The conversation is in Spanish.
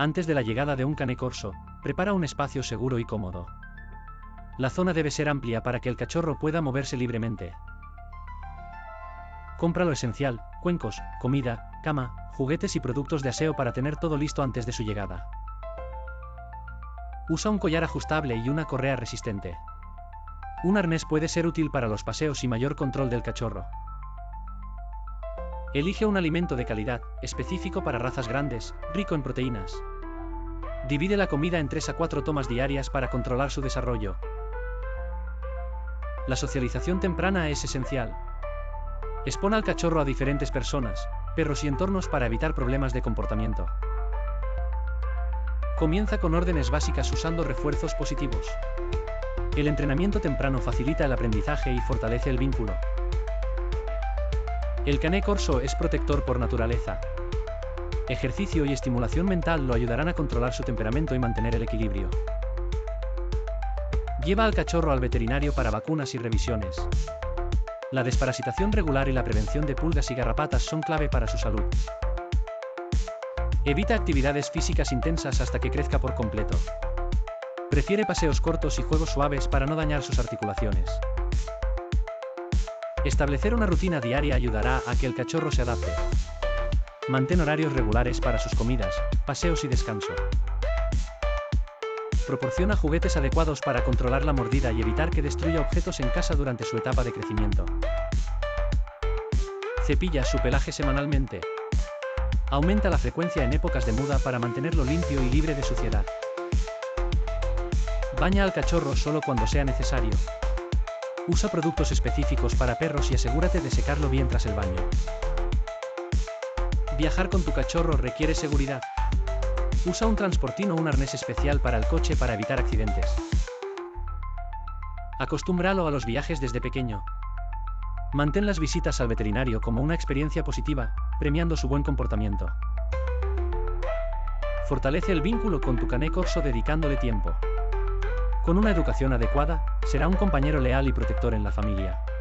Antes de la llegada de un cane corso, prepara un espacio seguro y cómodo. La zona debe ser amplia para que el cachorro pueda moverse libremente. Compra lo esencial: cuencos, comida, cama, juguetes y productos de aseo para tener todo listo antes de su llegada. Usa un collar ajustable y una correa resistente. Un arnés puede ser útil para los paseos y mayor control del cachorro. Elige un alimento de calidad, específico para razas grandes, rico en proteínas. Divide la comida en 3 a 4 tomas diarias para controlar su desarrollo. La socialización temprana es esencial. Expone al cachorro a diferentes personas, perros y entornos para evitar problemas de comportamiento. Comienza con órdenes básicas usando refuerzos positivos. El entrenamiento temprano facilita el aprendizaje y fortalece el vínculo. El cané corso es protector por naturaleza. Ejercicio y estimulación mental lo ayudarán a controlar su temperamento y mantener el equilibrio. Lleva al cachorro al veterinario para vacunas y revisiones. La desparasitación regular y la prevención de pulgas y garrapatas son clave para su salud. Evita actividades físicas intensas hasta que crezca por completo. Prefiere paseos cortos y juegos suaves para no dañar sus articulaciones. Establecer una rutina diaria ayudará a que el cachorro se adapte. Mantén horarios regulares para sus comidas, paseos y descanso. Proporciona juguetes adecuados para controlar la mordida y evitar que destruya objetos en casa durante su etapa de crecimiento. Cepilla su pelaje semanalmente. Aumenta la frecuencia en épocas de muda para mantenerlo limpio y libre de suciedad. Baña al cachorro solo cuando sea necesario. Usa productos específicos para perros y asegúrate de secarlo bien tras el baño. Viajar con tu cachorro requiere seguridad. Usa un transportín o un arnés especial para el coche para evitar accidentes. Acostúmbralo a los viajes desde pequeño. Mantén las visitas al veterinario como una experiencia positiva, premiando su buen comportamiento. Fortalece el vínculo con tu cané corso dedicándole tiempo. Con una educación adecuada, será un compañero leal y protector en la familia.